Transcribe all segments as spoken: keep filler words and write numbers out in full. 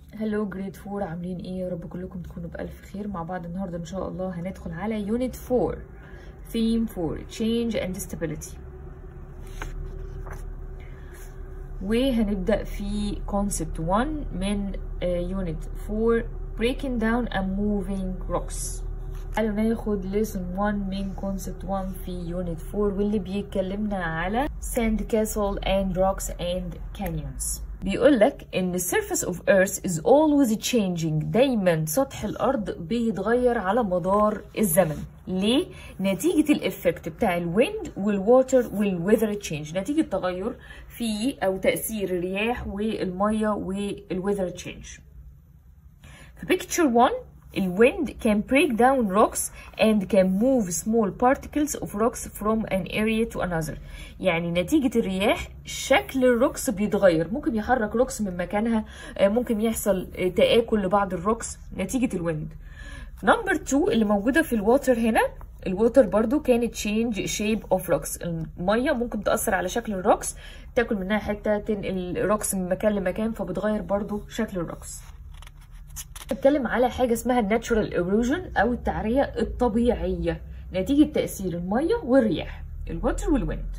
هلو جريد فور، عاملين ايه؟ يا رب كلكم تكونوا بألف خير. مع بعض النهارده ان شاء الله هندخل على يونت فور theme for change and stability، وهنبدأ في concept one من يونت فور breaking down and moving rocks. تعالوا ناخد lesson one من concept one في يونت فور، واللي بيتكلمنا على sand castle and rocks and canyons. بيقولك ان surface of earth is always changing، دايما سطح الارض بيتغير على مدار الزمن. ليه؟ نتيجة الافكت بتاع الويند والواتر والويذر تشينج، نتيجة تغير في او تأثير الرياح والمية والويذر تشينج. في picture one الwind can break down rocks and can move small particles of rocks from an area to another. يعني نتيجة الرياح شكل الروكس بيتغير، ممكن يحرك روكس من مكانها، ممكن يحصل تآكل لبعض الروكس نتيجة الويند. نمبر تو اللي موجودة في الواتر هنا، الواتر برضو كانت change shape of rocks، المية ممكن تأثر على شكل الروكس، تاكل منها حتة، تنقل روكس من مكان لمكان، فبتغير برضو شكل الروكس. نتكلم على حاجة اسمها natural erosion أو التعرية الطبيعية نتيجة تأثير المية والرياح، الواتر والويند.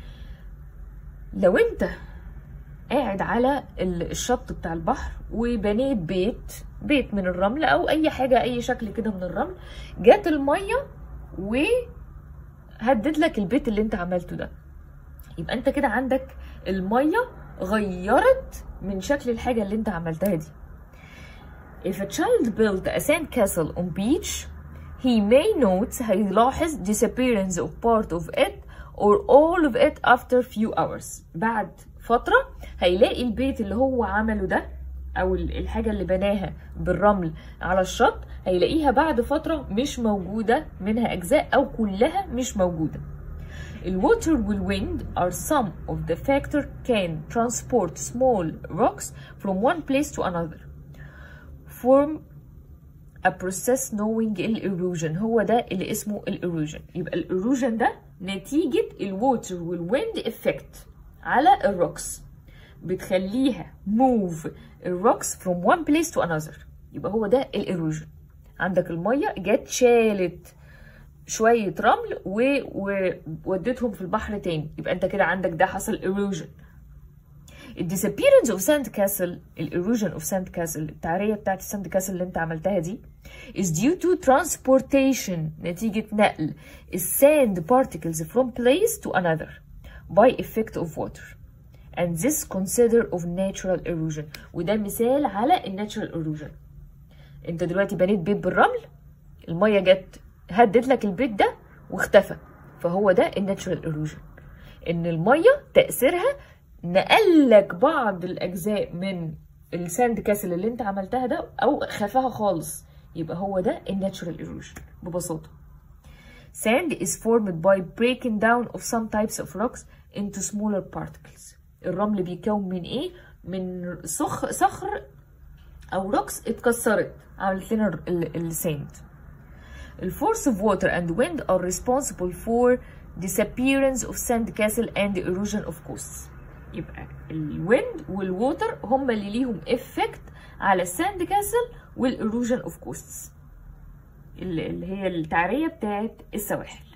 لو انت قاعد على الشط بتاع البحر وبنيت بيت بيت من الرمل أو أي حاجة، أي شكل كده من الرمل، جات المية وهدد لك البيت اللي انت عملته ده، يبقى انت كده عندك المية غيرت من شكل الحاجة اللي انت عملتها دي. If a child built a sand castle on beach, he may note هيلاحظ disappearance of part of it or all of it after few hours. بعد فترة هيلاقي البيت اللي هو عمله ده أو الحاجة اللي بناها بالرمل على الشط، هيلاقيها بعد فترة مش موجودة، منها أجزاء أو كلها مش موجودة. الwater والwind are some of the factor can transport small rocks from one place to another. form a process knowing erosion، هو ده اللي اسمه erosion. يبقى erosion ده نتيجة الووتر والويند افكت على الروكس، بتخليها move الروكس from one place to another، يبقى هو ده erosion. عندك المية جت شالت شوية رمل وودتهم في البحر تاني، يبقى انت كده عندك ده حصل erosion. ال disappearance of sand castle، ال erosion of sand castle، التعرية بتاعت الساند كاسل اللي انت عملتها دي is due to transportation، نتيجة نقل الساند particles from place to another by effect of water and this consider of natural erosion. وده مثال على ال natural erosion. انت دلوقتي بنيت بيت بالرمل، المية جت هدت لك البيت ده واختفى، فهو ده ال natural erosion، ان المية تأثيرها نقلك بعض الأجزاء من الساند كاسل اللي انت عملتها ده أو خفاها خالص، يبقى هو ده الناتشورال erosion ببساطة. Sand is formed by breaking down of some types of rocks into smaller particles. الرمل بيكون من ايه؟ من صخر صخر أو روكس اتكسرت عملت لنا الساند. The force of water and wind are responsible for disappearance of sand castle and erosion of coasts. يبقى الويند والووتر هم اللي ليهم افكت على الساند كاسل والايروجن اوف كوستس، اللي هي التعريه بتاعت السواحل.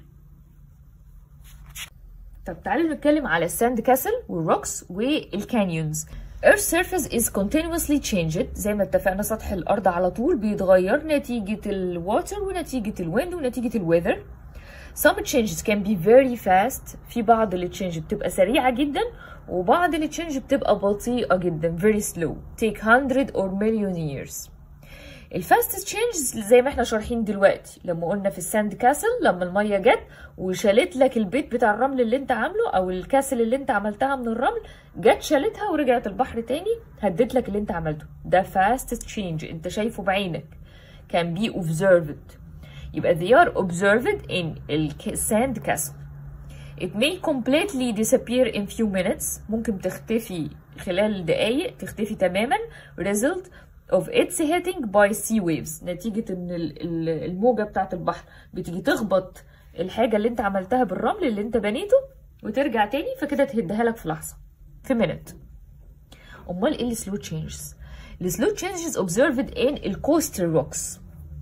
طب تعالوا نتكلم على الساند كاسل والروكس والكانيونز. Earth surface is continuously changed، زي ما اتفقنا سطح الارض على طول بيتغير نتيجه الواتر ونتيجه الويند ونتيجه الويذر. Some changes can be very fast، في بعض التشينج بتبقى سريعة جدا وبعض التشينج بتبقى بطيئة جدا very slow take hundred or million years. الفاستست changes زي ما احنا شارحين دلوقتي لما قلنا في الساند كاسل، لما المية جت وشالت لك البيت بتاع الرمل اللي انت عامله او الكاسل اللي انت عملتها من الرمل، جت شالتها ورجعت البحر تاني هدت لك اللي انت عملته، ده fastest change انت شايفه بعينك can be observed. يبقى they are observed in the sand castle. It may completely disappear in few minutes، ممكن تختفي خلال دقايق، تختفي تماما result of its hitting by sea waves، نتيجة ان الموجة بتاعت البحر بتيجي تخبط الحاجة اللي انت عملتها بالرمل اللي انت بنيته وترجع تاني، فكده تهدها لك في لحظة في minute. امال ايه السلو changes؟ The slow changes observed in الكوستال rocks،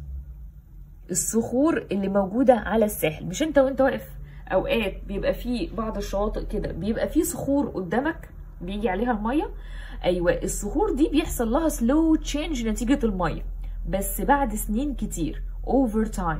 الصخور اللي موجودة على الساحل. مش انت وانت واقف اوقات بيبقى فيه بعض الشواطئ كده بيبقى فيه صخور قدامك بيجي عليها المية؟ ايوه، الصخور دي بيحصل لها slow change نتيجة المية، بس بعد سنين كتير over time.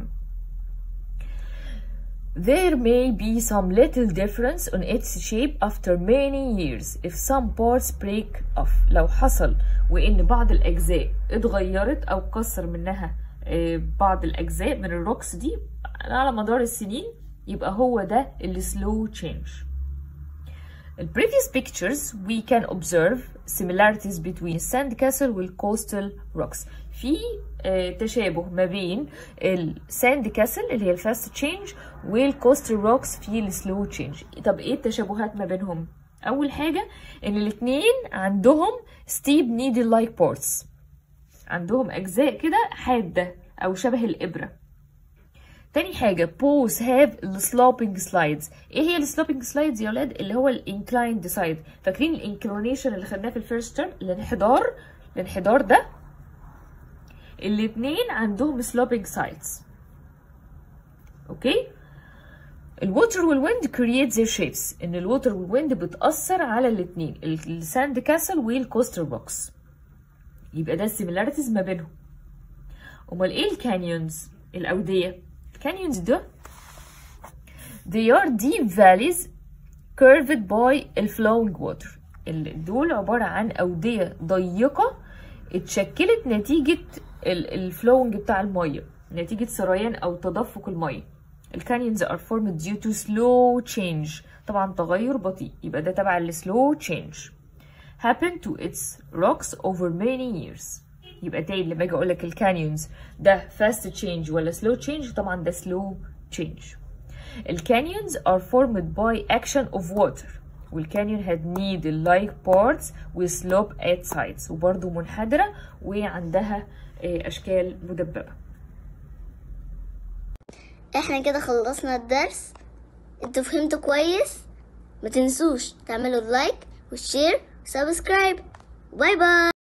There may be some little difference on its shape after many years if some parts break off. لو حصل وإن بعض الأجزاء اتغيرت أو كسر منها بعض الأجزاء من الروكس دي على مدار السنين، يبقى هو ده ال slow change. In previous pictures we can observe similarities between sandcastle والcoastal rocks. في تشابه ما بين الساند كاسل اللي هي الفاست تشينج والكوستال روكس في السلو تشينج. طب ايه التشابهات ما بينهم؟ اول حاجه ان الاثنين عندهم ستيب نيدل لايك بورتس، عندهم اجزاء كده حاده او شبه الابره. تاني حاجه both have sloping slides. ايه هي السلوبينج سلايدز يا ولاد؟ اللي هو الانكلايند سايد. فاكرين الانكلونيشن اللي خدناه في الفيرست ترم، الانحدار الانحدار ده؟ الاتنين عندهم sloping sides. اوكي؟ الووتر والويند create their shapes. ان الووتر والويند بتأثر على الاتنين، الساند كاسل والكوستال روكس. يبقى ده السيميلاريتيز ما بينهم. امال ايه الكانيونز؟ الاودية. الكانيونز ده they are deep valleys curved by flowing water. دول عبارة عن أودية ضيقة اتشكلت نتيجة الفلوينج بتاع المية، نتيجة سريان أو تدفق المية. الكانيونز are formed due to slow change، طبعا تغير بطيء، يبقى ده تبع ال slow change happen to its rocks over many years. يبقى تاني لما اجي اقول لك الكانيونز ده fast change ولا slow change، طبعا ده slow change. الكانيونز are formed by action of water، والكانيون had needle like parts with slope at sides، وبرضه منحدرة وعندها أشكال مدببة. احنا كده خلصنا الدرس. انتوا فهمتوا كويس؟ ما تنسوش تعملوا لايك والشير وسبسكرايب. باي باي.